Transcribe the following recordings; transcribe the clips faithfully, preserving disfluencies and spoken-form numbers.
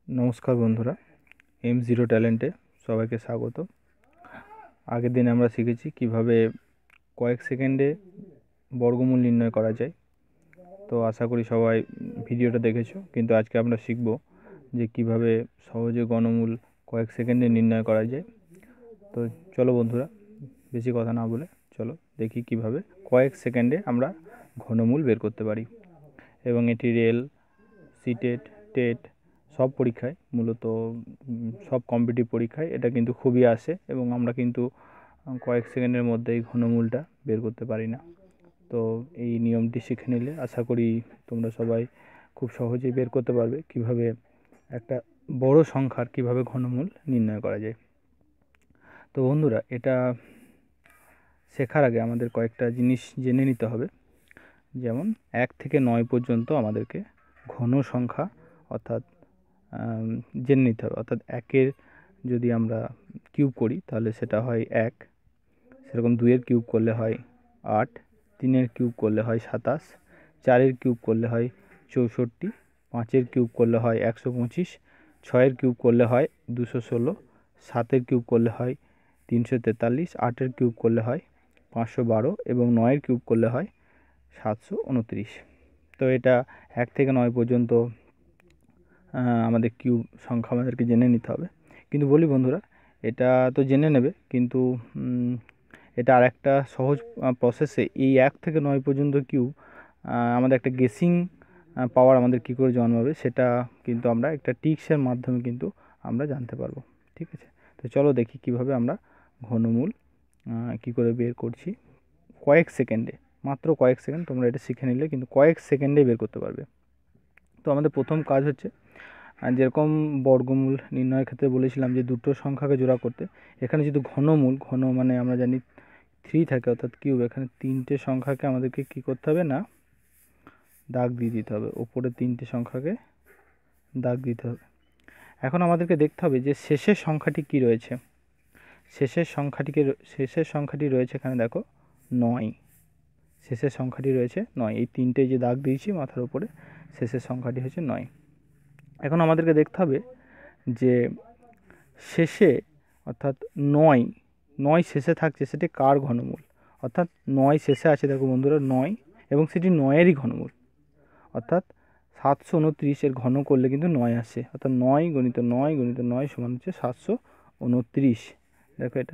নমস্কার বন্ধুরা, M zero ট্যালেন্টে সবাইকে স্বাগত। আগের দিন আমরা শিখেছি কিভাবে কয়েক সেকেন্ডে বর্গমূল নির্ণয় করা যায়। তো আশা করি সবাই ভিডিওটা দেখেছো, কিন্তু আজকে আমরা শিখব যে কিভাবে সহজে ঘনমূল কয়েক সেকেন্ডে নির্ণয় করা যায়। তো চলো বন্ধুরা, বেশি কথা না বলে চলো দেখি কিভাবে কয়েক সেকেন্ডে আমরা ঘনমূল বের করতে পারি। এবং এটি রেল, সিটেট, টেট সব পরীক্ষায়, মূলত সব কম্পিটিটিভ পরীক্ষায় এটা কিন্তু খুবই আসে, এবং আমরা কিন্তু কয়েক সেকেন্ডের মধ্যে এই ঘনমূলটা বের করতে পারি না। তো এই নিয়মটি শিখে নিলে আশা করি তোমরা সবাই খুব সহজেই বের করতে পারবে কিভাবে একটা বড় সংখ্যার কিভাবে ঘনমূল নির্ণয় করা যায়। তো বন্ধুরা, এটা শেখার আগে আমাদের কয়েকটা জিনিস জেনে নিতে হবে। যেমন এক থেকে নয় পর্যন্ত আমাদেরকে ঘন সংখ্যা অর্থাৎ জেনে নিতে হবে। অর্থাৎ একের যদি আমরা কিউব করি তাহলে সেটা হয় এক, সেরকম দুইয়ের কিউব করলে হয় আট, তিনের কিউব করলে হয় সাতাশ, চারের কিউব করলে হয় চৌষট্টি, পাঁচের কিউব করলে হয় একশো পঁচিশ, ছয়ের কিউব করলে হয় দুশো ষোলো, সাতের কিউব করলে হয় তিনশো তেতাল্লিশ, আটের কিউব করলে হয় পাঁচশো বারো এবং নয়ের কিউব করলে হয় সাতশো উনত্রিশ। তো এটা এক থেকে নয় পর্যন্ত আমাদের কিউব সংখ্যা আমাদেরকে জেনে নিতে হবে। কিন্তু বলি বন্ধুরা, এটা তো জেনে নেবে, কিন্তু এটা আর একটা সহজ প্রসেসে এই এক থেকে নয় পর্যন্ত কিউব আমাদের একটা গেসিং পাওয়ার আমাদের কী করে জন্মাবে সেটা কিন্তু আমরা একটা টিক্সের মাধ্যমে কিন্তু আমরা জানতে পারবো। ঠিক আছে, তো চলো দেখি কিভাবে আমরা ঘনমূল কী করে বের করছি কয়েক সেকেন্ডে। মাত্র কয়েক সেকেন্ড, তোমরা এটা শিখে নিলে কিন্তু কয়েক সেকেন্ডেই বের করতে পারবে। তো আমাদের প্রথম কাজ হচ্ছে, যেরকম বর্গমূল নির্ণয়ের ক্ষেত্রে বলেছিলাম যে দুটো সংখ্যাকে জোড়া করতে, এখানে যেহেতু ঘনমূল, ঘন মানে আমরা জানি থ্রি থাকে অর্থাৎ কিউব, এখানে তিনটে সংখ্যাকে আমাদেরকে কী করতে হবে না দাগ দিয়ে দিতে হবে। ওপরে তিনটে সংখ্যাকে দাগ দিতে হবে। এখন আমাদেরকে দেখতে হবে যে শেষের সংখ্যাটি কি রয়েছে। শেষের সংখ্যাটিকে শেষের সংখ্যাটি রয়েছে এখানে দেখো নয়। শেষের সংখ্যাটি রয়েছে নয়। এই তিনটে যে দাগ দিয়েছি মাথার উপরে, শেষের সংখ্যাটি হচ্ছে নয়। এখন আমাদেরকে দেখতে হবে যে শেষে অর্থাৎ নয় নয় শেষে থাকছে সেটি কার ঘনমূল। অর্থাৎ নয় শেষে আছে, দেখো বন্ধুরা নয়, এবং সেটি নয়েরই ঘনমূল। অর্থাৎ সাতশো উনত্রিশের ঘন করলে কিন্তু নয় আসে, অর্থাৎ নয় গণিত নয় গণিত নয় সমান হচ্ছে সাতশো উনত্রিশ। দেখো এটা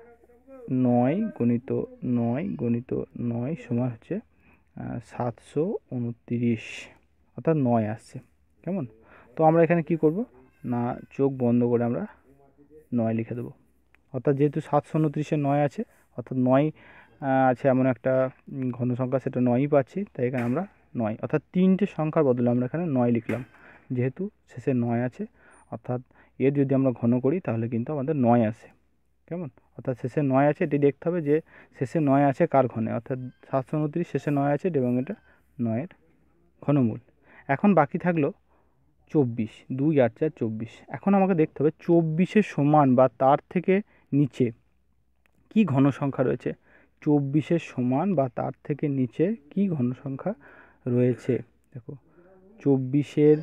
নয় গণিত নয় গণিত নয় সমান হচ্ছে সাতশো উনত্রিশ, অর্থাৎ নয় আসছে। কেমন? তো আমরা এখানে কি করব না, চোখ বন্ধ করে আমরা নয় লিখে দেবো। অর্থাৎ যেহেতু সাতশো উনত্রিশে নয় আছে, অর্থাৎ নয় আছে এমন একটা ঘন সংখ্যা, সেটা নয়ই পাচ্ছি, তাই এখানে আমরা নয়, অর্থাৎ তিনটে সংখ্যার বদলে আমরা এখানে নয় লিখলাম। যেহেতু শেষে নয় আছে, অর্থাৎ এর যদি আমরা ঘন করি তাহলে কিন্তু আমাদের নয় আসে। কেমন? অর্থাৎ শেষে নয় আছে, এটি দেখতে হবে যে শেষে নয় আছে কার ঘনে, অর্থাৎ সাতশো উনত্রিশ শেষে নয় আছে এবং এটা নয়ের ঘনমূল। এখন বাকি থাকলো চব্বিশ, দুই আট চার চব্বিশ। এখন আমাকে দেখতে হবে চব্বিশের সমান বা তার থেকে নিচে কি ঘন সংখ্যা রয়েছে। চব্বিশের সমান বা তার থেকে নিচে কি ঘন সংখ্যা রয়েছে। দেখো চব্বিশের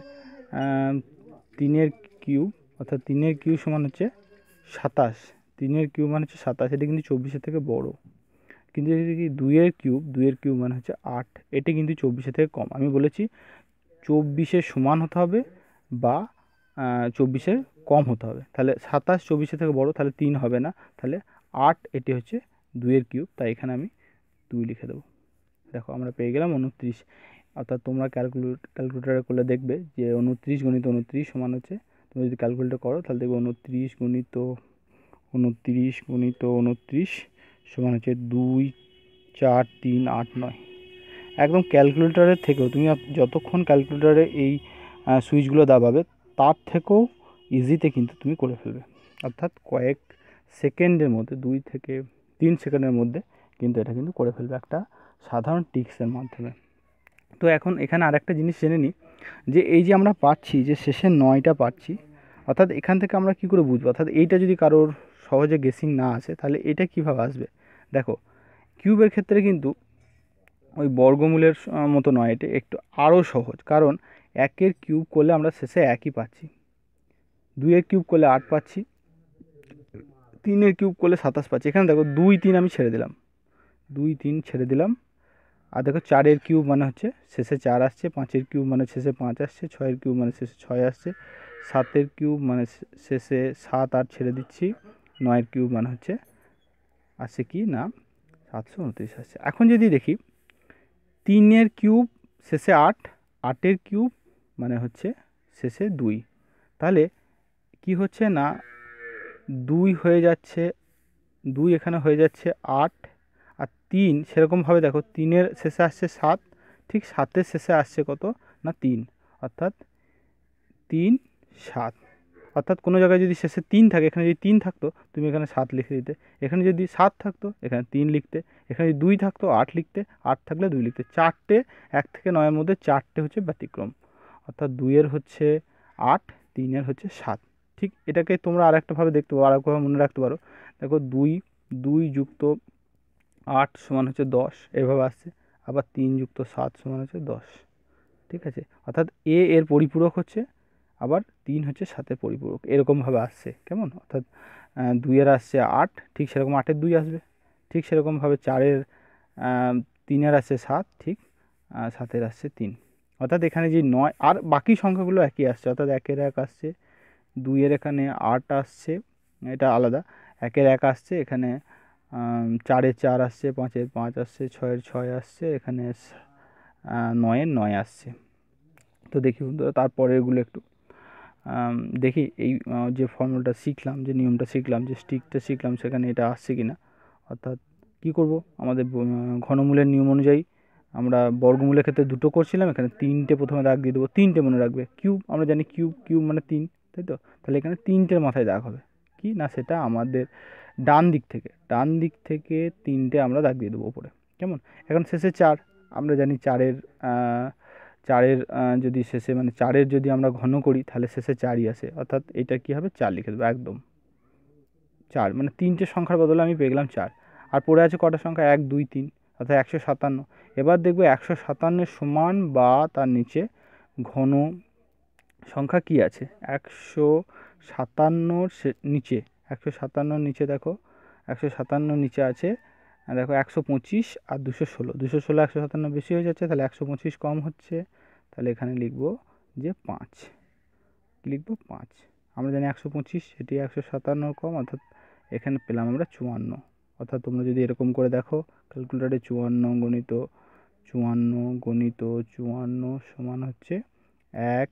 তিনের কিউব, অর্থাৎ তিনের কিউব সমান হচ্ছে সাতাশ। তিনের কিউব মানে হচ্ছে সাতাশ, এটি কিন্তু চব্বিশের থেকে বড়। কিন্তু যদি দুইয়ের কিউব, দুইয়ের কিউব মানে হচ্ছে আট, এটি কিন্তু চব্বিশের থেকে কম। আমি বলেছি চব্বিশের সমান হতে হবে বা চব্বিশের কম হতে হবে। তাহলে সাতাশ চব্বিশের থেকে বড়, তাহলে তিন হবে না, তাহলে আট, এটি হচ্ছে দুইয়ের কিউব, তাই এখানে আমি দুই লিখে দেবো। দেখো আমরা পেয়ে গেলাম উনত্রিশ। অর্থাৎ তোমরা ক্যালকুলেট ক্যালকুলেটারে করলে দেখবে যে উনত্রিশ গণিত উনত্রিশ সমান হচ্ছে, তুমি যদি ক্যালকুলেটর করো তাহলে দেখবে উনত্রিশ গণিত উনত্রিশ গণিত উনত্রিশ সমান হচ্ছে দুই চার তিন আট নয়। একদম ক্যালকুলেটরের থেকেও তুমি যতক্ষণ ক্যালকুলেটরে এই সুইচগুলো দাবাবে তার থেকেও ইজিতে কিন্তু তুমি করে ফেলবে। অর্থাৎ কয়েক সেকেন্ডের মধ্যে, দুই থেকে তিন সেকেন্ডের মধ্যে কিন্তু এটা কিন্তু করে ফেলবে একটা সাধারণ টিক্সের মাধ্যমে। তো এখন এখানে আরেকটা জিনিস জেনে নিই যে এই যে আমরা পাচ্ছি যে শেষের নয়টা পাচ্ছি, অর্থাৎ এখান থেকে আমরা কী করে বুঝবো, অর্থাৎ এইটা যদি কারোর সহজে গেসিং না আসে তাহলে এটা কীভাবে আসবে। দেখো কিউবের ক্ষেত্রে কিন্তু ওই বর্গমূলের মতো নয়, এটা একটু আরও সহজ, কারণ একের কিউব করলে আমরা শেষে একই পাচ্ছি। দুইয়ের কিউব করলে আট পাচ্ছি, তিনের কিউব করলে সাতাশ পাচ্ছি। এখানে দেখো দুই তিন আমি ছেড়ে দিলাম, দুই তিন ছেড়ে দিলাম। আর দেখো চারের কিউব মানে হচ্ছে শেষে চার আসছে, পাঁচের কিউব মানে শেষে পাঁচ আসছে, ছয়ের কিউব মানে শেষে ছয় আসছে, সাতের কিউব মানে শেষে সাত আট ছেড়ে দিচ্ছি, নয়ের কিউব মানে হচ্ছে আসছে কি না সাতশো উনত্রিশ আসছে। এখন যদি দেখি তিনের কিউব শেষে আট, আটের কিউব মানে হচ্ছে শেষে দুই, তাহলে কি হচ্ছে না দুই হয়ে যাচ্ছে, দুই এখানে হয়ে যাচ্ছে আট, আর তিন সেরকমভাবে দেখো তিনের শেষে আসছে সাত, ঠিক সাতের শেষে আসছে কত না তিন, অর্থাৎ তিন সাত। অর্থাৎ কোনো জায়গায় যদি শেষে তিন থাকে, এখানে যদি তিন থাকতো তুমি এখানে সাত লিখে দিতে, এখানে যদি সাত থাকতো এখানে তিন লিখতে, এখানে যদি দুই থাকতো আট লিখতে, আট থাকলে দুই লিখতে। চারটে এক থেকে নয়ের মধ্যে চারটে হচ্ছে ব্যতিক্রম, অর্থাৎ দুইয়ের হচ্ছে আট, তিনের হচ্ছে সাত। ঠিক এটাকে তোমরা আর একটাভাবে দেখতে পারো, আর একভাবে মনে রাখতে পারো। দেখো দুই দুই যুক্ত আট সমান হচ্ছে দশ, এভাবে আসছে। আবার তিন যুক্ত সাত সমান হচ্ছে দশ, ঠিক আছে। অর্থাৎ এ এর পরিপূরক হচ্ছে, আবার তিন হচ্ছে সাতের পরিপূরক, এরকমভাবে আসছে কেমন। অর্থাৎ দুইয়ের আসছে আট, ঠিক সেরকম আটের দুই আসবে, ঠিক সেরকমভাবে চারের তিনের আসছে সাত, ঠিক সাতের আসছে তিন। অর্থাৎ এখানে যে নয় আর বাকি সংখ্যাগুলো একই আসছে, অর্থাৎ একের এক আসছে, দুইয়ের এখানে আট আসছে, এটা আলাদা, একের এক আসছে, এখানে চারের চার আসছে, পাঁচের পাঁচ আসছে, ছয়ের ছয় আসছে, এখানে নয়ের নয় আসছে। তো দেখি বন্ধুরা তারপরেরগুলো একটু দেখি, এই যে ফর্মুলাটা শিখলাম, যে নিয়মটা শিখলাম, যে স্টিকটা শিখলাম, সেখানে এটা আসছে কি না। অর্থাৎ কী করব, আমাদের ঘনমূলের নিয়ম অনুযায়ী আমরা বর্গমূলের ক্ষেত্রে দুটো করছিলাম, এখানে তিনটে প্রথমে দাগ দিয়ে দেবো, তিনটে মনে রাখবে। কিউব আমরা জানি কিউব, কিউব মানে তিন, তাই তো, তাহলে এখানে তিনটের মাথায় দাগ হবে কি না, সেটা আমাদের ডান দিক থেকে, ডান দিক থেকে তিনটে আমরা দাগ দিয়ে দেবো ওপরে, কেমন। এখন শেষে চার, আমরা জানি চারের চারের যদি শেষে মানে চারের যদি আমরা ঘন করি তাহলে শেষে চারই আসে, অর্থাৎ এটা কী হবে চার লিখে দেবো একদম, চার মানে তিনটে সংখ্যার বদলে আমি পেয়ে গেলাম চার। আর পড়ে আছে কটা সংখ্যা, এক দুই তিন, অর্থাৎ একশো সাতান্ন। এবার দেখবো একশো সাতান্নের সমান বা তার নিচে ঘন সংখ্যা কি আছে, একশো সাতান্নর নিচে, একশো সাতান্নর নিচে দেখো, একশো সাতান্নর নিচে আছে দেখো একশো পঁচিশ আর দুশো ষোলো, দুশো ষোলো একশো সাতান্ন বেশি হয়ে যাচ্ছে, তাহলে একশো পঁচিশ কম হচ্ছে, তাহলে এখানে লিখব যে পাঁচ, লিখব পাঁচ। আমরা জানি একশো পঁচিশ সেটি একশো সাতান্নর কম, অর্থাৎ এখানে পেলাম আমরা চুয়ান্ন। অর্থাৎ তোমরা যদি এরকম করে দেখো ক্যালকুলেটারে, চুয়ান্ন গণিত চুয়ান্ন গণিত চুয়ান্ন সমান হচ্ছে এক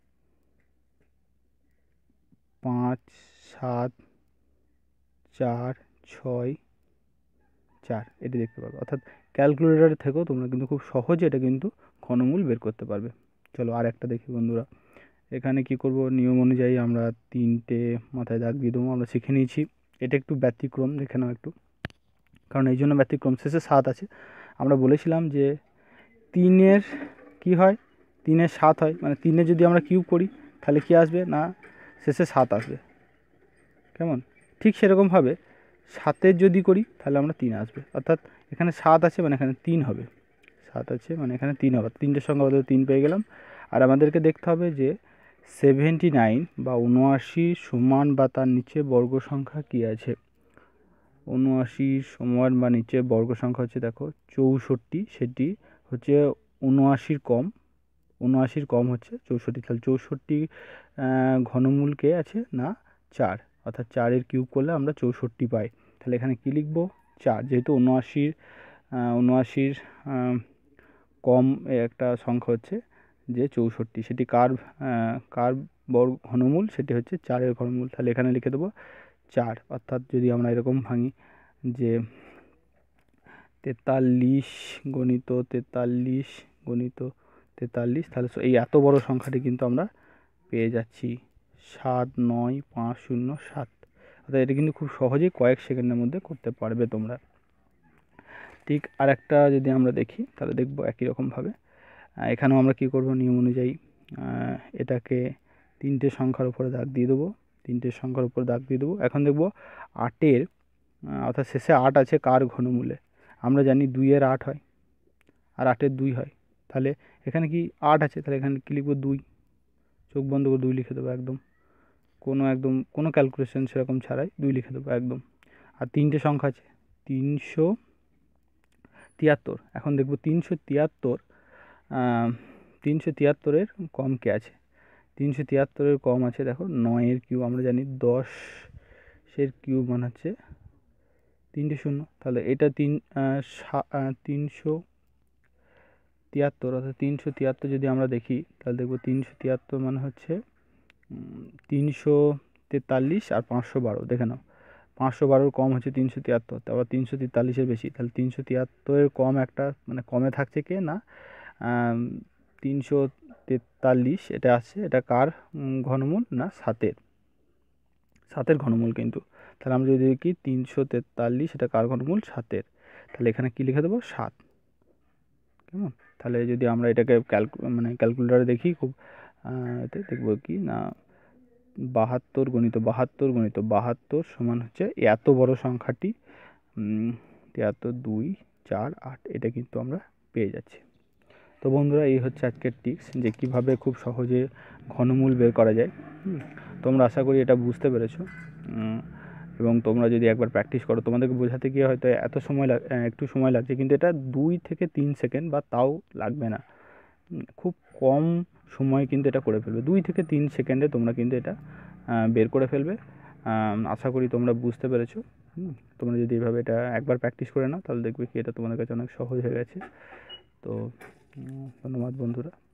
পাঁচ সাত চার ছয় চার, এটি দেখতে পাবে। অর্থাৎ ক্যালকুলেটর থেকেও তোমরা কিন্তু খুব সহজে এটা কিন্তু ঘনমূল বের করতে পারবে। চলো আর একটা দেখি বন্ধুরা, এখানে কি করব, নিয়ম অনুযায়ী আমরা তিনটে মাথায় দাগ দিয়ে দেবো, আমরা শিখে নিয়েছি। এটা একটু ব্যতিক্রম, দেখে নাও একটু, কারণ এই জন্য ব্যতিক্রম, শেষে সাত আছে। আমরা বলেছিলাম যে তিনের কি হয়, তিনের সাত হয়, মানে তিনে যদি আমরা কিউব করি তাহলে কি আসবে না শেষে সাত আসবে, কেমন। ঠিক সেরকমভাবে সাতের যদি করি তাহলে আমরা তিন আসবে, অর্থাৎ এখানে সাত আছে মানে এখানে তিন হবে, সাত আছে মানে এখানে তিন হবে, তিনটের সংখ্যা বদলে তিন পেয়ে গেলাম। আর আমাদেরকে দেখতে হবে যে সেভেন্টি নাইন বা উনআশি সমান বা তার নিচে বর্গ সংখ্যা কী আছে। উনআশি সমান বা নিচে বর্গ সংখ্যা হচ্ছে দেখো চৌষট্টি, সেটি হচ্ছে উনআশির কম, উনআশির কম হচ্ছে চৌষট্টি, তাহলে চৌষট্টি ঘনমূল কে আছে না চার, অর্থাৎ চারের কিউব করলে আমরা চৌষট্টি পাই। তাহলে এখানে কী লিখব, চার, যেহেতু উনআশির উনআশির কম একটা সংখ্যা হচ্ছে যে চৌষট্টি, সেটি কার কার বর্গ ঘনমূল, সেটি হচ্ছে চারের ঘনমূল, তাহলে এখানে লিখে দেবো চার। অর্থাৎ যদি আমরা এরকম ভাঙি যে তেতাল্লিশ গণিত তেতাল্লিশ গণিত তেতাল্লিশ, তাহলে এই এত বড় সংখ্যাটি কিন্তু আমরা পেয়ে যাচ্ছি সাত নয় পাঁচ শূন্য সাত। অর্থাৎ এটা কিন্তু খুব সহজেই কয়েক সেকেন্ডের মধ্যে করতে পারবে তোমরা। ঠিক আর একটা যদি আমরা দেখি তাহলে দেখব একই রকমভাবে এখানেও আমরা কী করব, নিয়ম অনুযায়ী এটাকে তিনটে সংখ্যার উপরে দাগ দিয়ে দেবো, তিনটে সংখ্যার উপরে দাগ দিয়ে দেবো। এখন দেখব আটের, অর্থাৎ শেষে আট আছে কার ঘনমূলে, আমরা জানি দুইয়ের আট হয় আর আটের দুই হয়, তাহলে এখানে কি আট আছে, তাহলে এখানে কী লিখব দুই, চোখ বন্ধ করে দুই লিখে দেবো একদম, কোনো একদম কোনো ক্যালকুলেশন সেরকম ছাড়াই দুই লিখে দেবো একদম। আর তিনটে সংখ্যা আছে তিনশো তিয়াত্তর। এখন দেখব তিনশো তিয়াত্তর তিনশো তিয়াত্তরের কম কে আছে। তিনশো তিয়াত্তরের কম আছে দেখো নয়ের কিউব, আমরা জানি দশের কিউব মানে হচ্ছে তিনটে শূন্য। তাহলে এটা তিন তিনশো তিয়াত্তর অর্থাৎ তিনশো তিয়াত্তর যদি আমরা দেখি তাহলে দেখব তিনশো তিয়াত্তর মানে হচ্ছে তিনশো তেতাল্লিশ আর পাঁচশো বারো। দেখে নাও পাঁচশো বারোর কম হচ্ছে তিনশো তিয়াত্তর, তারপর তিনশো তেতাল্লিশের বেশি। তাহলে তিনশো তিয়াত্তরের কম একটা মানে কমে থাকছে কে না তিনশো তেতাল্লিশ, এটা আসছে এটা কার ঘনমূল না সাতের, সাতের ঘনমূল কিন্তু। তাহলে আমরা যদি দেখি তিনশো তেতাল্লিশ এটা কার ঘনমূল সাতের, তাহলে এখানে কী লিখে দেবো সাত। কেমন? তাহলে যদি আমরা এটাকে ক্যালকু মানে ক্যালকুলেটারে দেখি খুব এতে দেখবো কি না বাহাত্তর গণিত বাহাত্তর গণিত বাহাত্তর সমান হচ্ছে এত বড় সংখ্যাটি তিয়াত্তর দুই চার আট, এটা কিন্তু আমরা পেয়ে যাচ্ছি। তো বন্ধুরা এই হচ্ছে আজকের টিপস যে কিভাবে খুব সহজে ঘনমূল বের করা যায়। তোমরা আশা করি এটা বুঝতে পেরেছো, এবং তোমরা যদি একবার প্র্যাকটিস করো তোমাদেরকে বোঝাতে গিয়ে হয়তো এত সময় একটু সময় লাগছে, কিন্তু এটা দুই থেকে তিন সেকেন্ড বা তাও লাগবে না, খুব কম সময় কিন্তু এটা করে ফেলবে। দুই থেকে তিন সেকেন্ডে তোমরা কিন্তু এটা বের করে ফেলবে। আশা করি তোমরা বুঝতে পেরেছো। তোমরা যদি এভাবে এটা একবার প্র্যাকটিস করে নাও তাহলে দেখবে কি এটা তোমাদের কাছে অনেক সহজ হয়ে গেছে। তো ধন্যবাদ বন্ধুরা।